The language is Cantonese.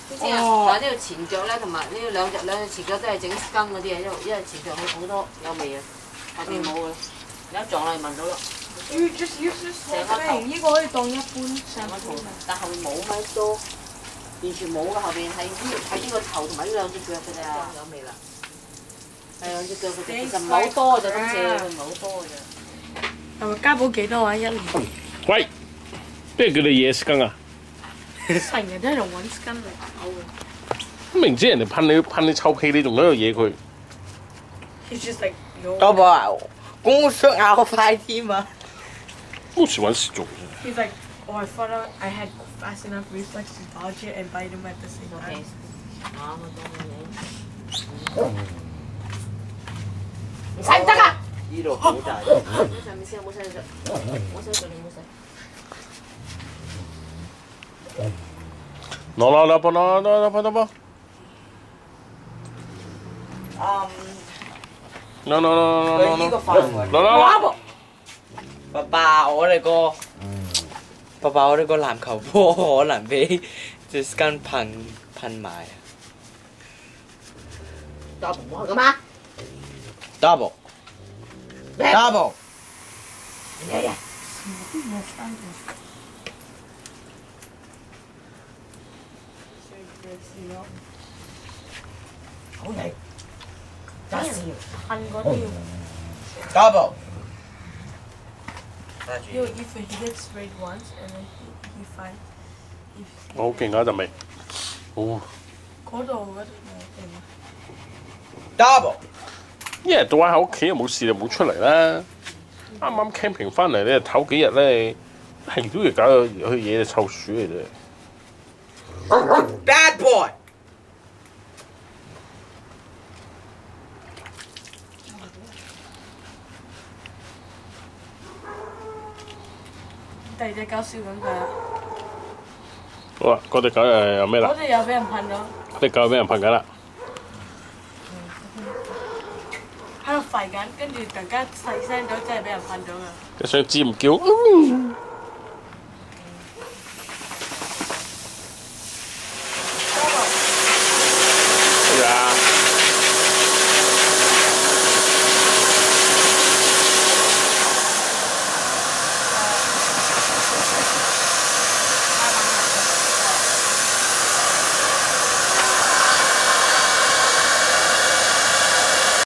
哦。呢個前腳咧，同埋呢兩隻前腳都係整羹嗰啲啊，因為前腳好多有味啊，後邊冇嘅，你一撞落去聞到啦。成個頭呢個可以當一般成個頭，但後面冇咩多，完全冇嘅後邊係呢個頭同埋呢兩隻腳嘅咋，有味啦。係兩隻腳嘅啫，其實唔係好多嘅啫，今次佢唔係好多嘅啫。 係咪家寶幾多啊？一年？ 喂，邊個叫你野羹啊？ 成日都喺度揾羹嚟搞嘅。 明知人哋噴你臭屁，你仲喺度惹佢。 老婆啊，公叔咬快啲嘛。 好似揾事做啫。 He's like, oh, I thought I had fast enough reflex to dodge it and bite him at the same time. 唔使唔得啊！ 呢度好大。 上面先，冇洗咗，冇洗咗，你冇洗。 攞。 佢呢個範圍。 攞。 爸爸，我哋個籃球波可能俾隻羹噴埋。 double 冇係咁啊 double。 呀！好味，揸豉油， 噴嗰啲。 double。 Yo, if he gets sprayed once and then he finds. 我好勁啊陣味。哦。 嗰度勁。 double。 一日到晚喺屋企又冇事就冇出嚟啦。啱啱 camping 翻嚟咧，唞幾日咧，係都要搞去嘢臭鼠嚟啫。 Bad boy。 第二隻狗笑緊佢啊！ 好啊，嗰隻狗又咩啦？ 嗰隻又俾人噴咗。 隻狗俾人噴緊啦。 喺度吠緊，跟住突然間細聲咗，真係俾人噴咗㗎。 你想尖叫？